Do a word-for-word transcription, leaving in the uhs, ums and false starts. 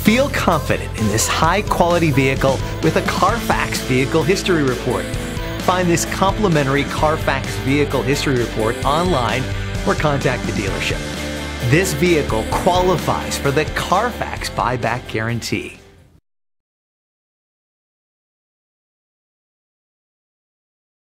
Feel confident in this high-quality vehicle with a Carfax Vehicle History Report. Find this complimentary Carfax Vehicle History Report online or contact the dealership. This vehicle qualifies for the Carfax Buyback Guarantee.